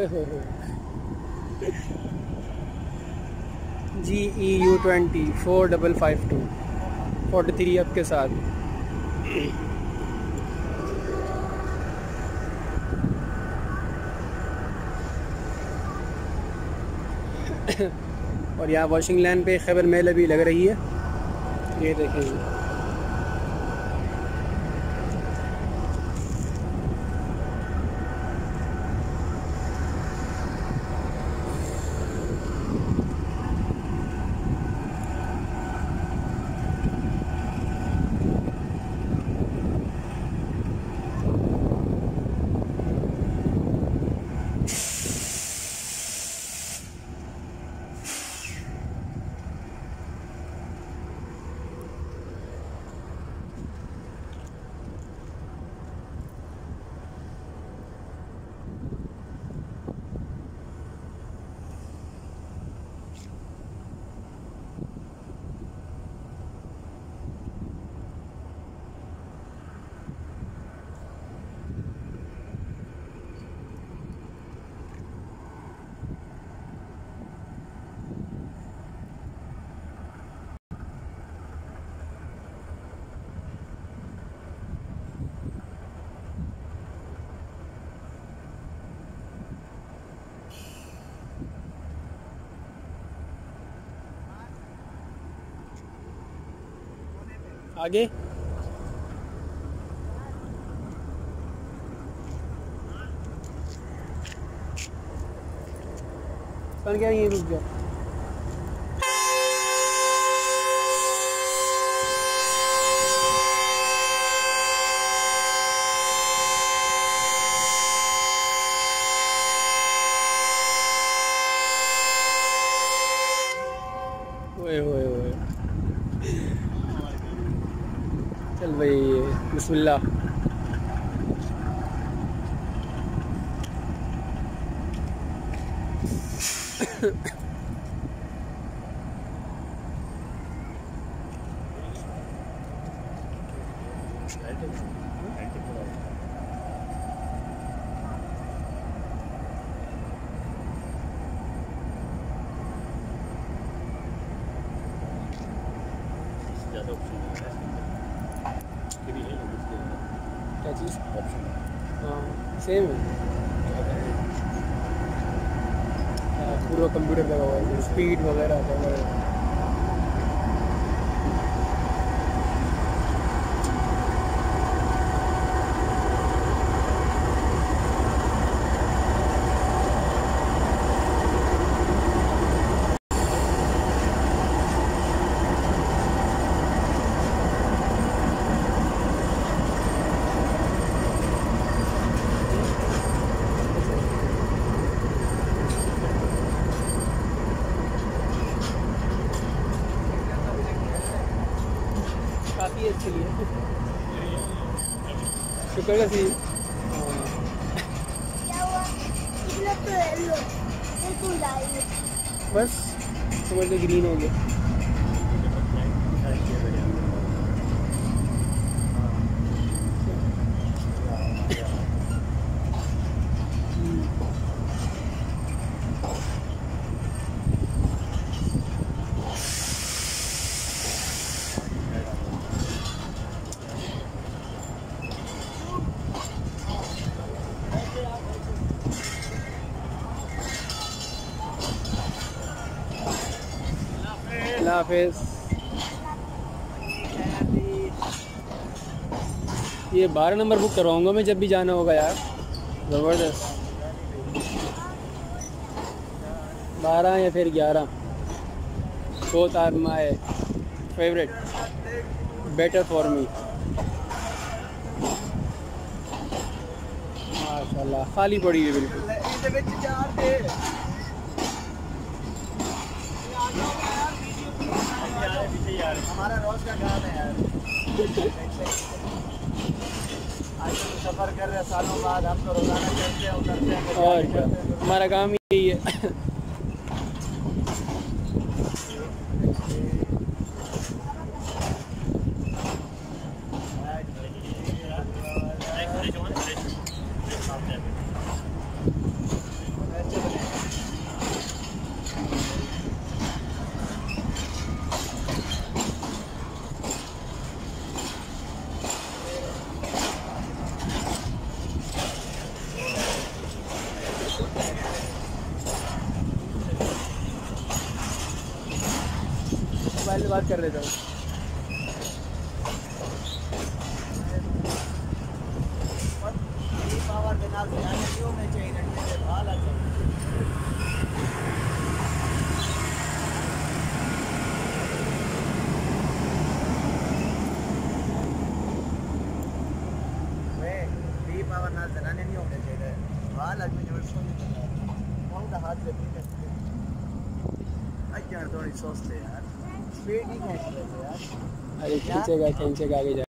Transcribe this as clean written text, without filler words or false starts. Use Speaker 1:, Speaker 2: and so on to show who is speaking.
Speaker 1: GEU20 4552 43 अब के साथ। और यहाँ वॉशिंग लाइन पे खैबर मेल अभी लग रही है, ये देखेंगे। आगे कौन क्या ये रुक जाओ। ओए ओए ओए चल भाई बिस्मिल्लाह। क्या चीज़? हाँ सेम है, पूरा कंप्यूटर लगा हुआ है, स्पीड वगैरह वगैरह। काफ़ी अच्छी है, शुक्र का सी। बस समझ लो ग्रीन हो गया। अल्लाह हाफिज़। ये 12 नंबर बुक करवाऊँगा मैं जब भी जाना होगा यार, ज़बरदस्त। 12 या फिर 11, both are my favorite, better for me। माशाल्लाह खाली पड़ी है बिल्कुल।
Speaker 2: हमारा रोज का काम है यार। आज तो सफर कर रहे हैं सालों बाद, हम तो रोजाना चलते हैं उतरते हैं।
Speaker 1: और क्या, हमारा काम ही यही है। बात कर लेता हूँ।
Speaker 2: पावर के नाल से आने क्यों में चाहिए घंटे से भाला चल वे बी पावर नाल चलाने नहीं होने चाहिए भाला में जो सुन कौन दा हाथ से भी करते आज यार थोड़ी सोचते यार स्पीड नहीं है यार
Speaker 1: अरे खींचेगा आगे जा